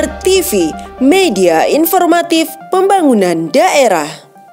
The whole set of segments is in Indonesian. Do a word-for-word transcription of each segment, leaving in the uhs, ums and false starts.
Mandar T V, media informatif pembangunan daerah.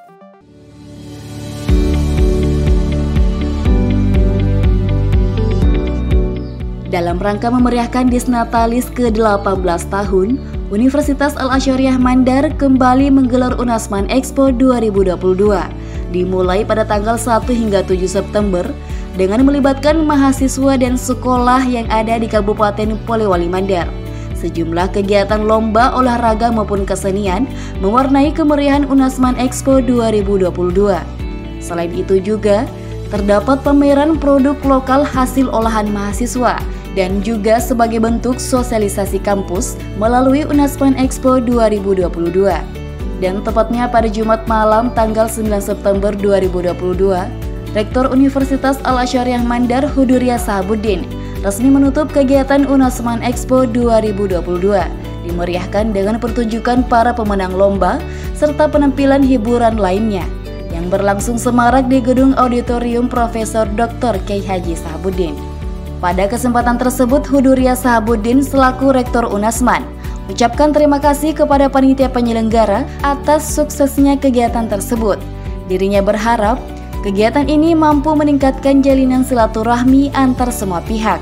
Dalam rangka memeriahkan Disnatalis ke delapan belas tahun, Universitas Al-Asyariah Mandar kembali menggelar Unasman Expo dua ribu dua puluh dua, dimulai pada tanggal satu hingga tujuh September dengan melibatkan mahasiswa dan sekolah yang ada di Kabupaten Polewali Mandar. Sejumlah kegiatan lomba, olahraga maupun kesenian mewarnai kemeriahan Unasman Expo dua ribu dua puluh dua. Selain itu juga terdapat pameran produk lokal hasil olahan mahasiswa dan juga sebagai bentuk sosialisasi kampus melalui Unasman Expo dua ribu dua puluh dua. Dan tepatnya pada Jumat malam tanggal sembilan September dua ribu dua puluh dua, Rektor Universitas Al-Asyariah Mandar Huduria Sahabuddin resmi menutup kegiatan Unasman Expo dua ribu dua puluh dua, dimeriahkan dengan pertunjukan para pemenang lomba serta penampilan hiburan lainnya yang berlangsung semarak di Gedung Auditorium Profesor Doktor Kiai Haji Sahabuddin. Pada kesempatan tersebut, Huduria Sahabuddin selaku Rektor Unasman ucapkan terima kasih kepada panitia penyelenggara atas suksesnya kegiatan tersebut. Dirinya berharap kegiatan ini mampu meningkatkan jalinan silaturahmi antar semua pihak.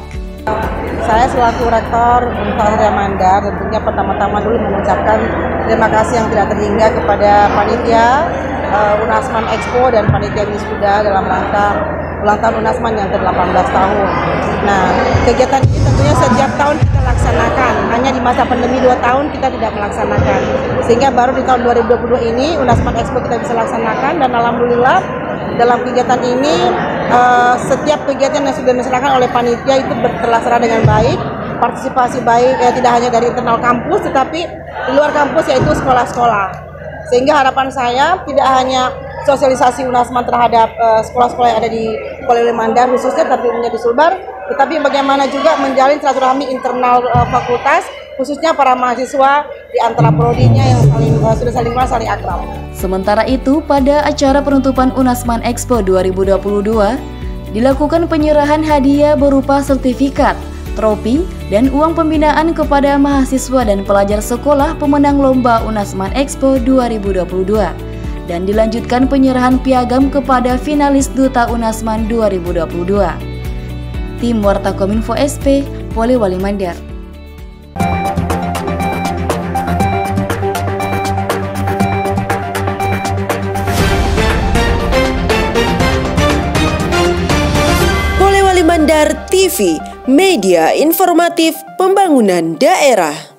Saya selaku Rektor Universitas Mandar tentunya pertama-tama dulu mengucapkan terima kasih yang tidak terhingga kepada panitia uh, Unasman Expo dan panitia Wisuda dalam rangka ulang tahun Unasman yang ke delapan belas tahun. Nah, kegiatan ini tentunya setiap tahun kita laksanakan, hanya di masa pandemi dua tahun kita tidak melaksanakan. Sehingga baru di tahun dua ribu dua puluh dua ini Unasman Expo kita bisa laksanakan, dan alhamdulillah dalam kegiatan ini uh, setiap kegiatan yang sudah dilaksanakan oleh panitia itu terlaksana dengan baik, partisipasi baik, ya, tidak hanya dari internal kampus tetapi di luar kampus, yaitu sekolah-sekolah. Sehingga harapan saya tidak hanya sosialisasi Unasman terhadap sekolah-sekolah uh, yang ada di Polewali Mandar khususnya, tapi umumnya di Sulbar, tetapi bagaimana juga menjalin silaturahmi internal uh, fakultas, khususnya para mahasiswa di antara prodinya yang saling, uh, sudah saling kenal, saling akrab. Sementara itu, pada acara penutupan Unasman Expo dua ribu dua puluh dua, dilakukan penyerahan hadiah berupa sertifikat, trofi, dan uang pembinaan kepada mahasiswa dan pelajar sekolah pemenang lomba Unasman Expo dua ribu dua puluh dua. Dan dilanjutkan penyerahan piagam kepada finalis Duta Unasman dua ribu dua puluh dua. Tim Warta Kominfo S P, Polewali Mandar. Polewali Mandar T V, media informatif pembangunan daerah.